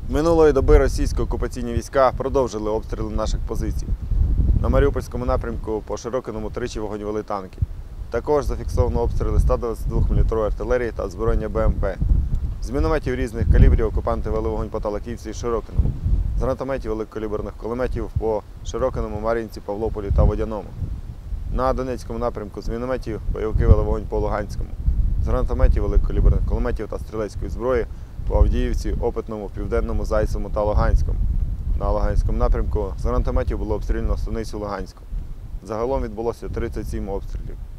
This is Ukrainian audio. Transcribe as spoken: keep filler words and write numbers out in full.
Минулої доби російські окупаційні війська продовжили обстріли наших позицій. На Маріупольському напрямку по Широкиному тричі вогонь вели танки. Також зафіксовано обстріли ста двадцяти двох міліметрової артилерії та озброєння Б М Пе. З мінометів різних калібрів окупанти вели вогонь по Талаківці і Широкиному. З гранатометів великокаліберних кулеметів по Широкиному, Мар'їнці, Павлополі та Водяному. На Донецькому напрямку з мінометів бойовики вели вогонь по Луганському. З гранатометів великокаліберних кулеметів та стрілецької зброї по Авдіївці, Опитному, Південному, Зайцевому та Луганському. На Луганському напрямку з гранатометів було обстріляно станицю Луганську. Загалом відбулося тридцять сім обстрілів.